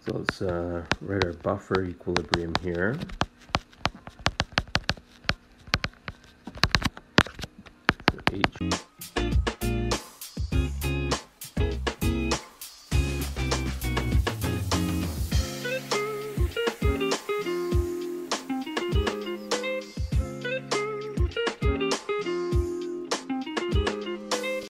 So let's write our buffer equilibrium here. So H.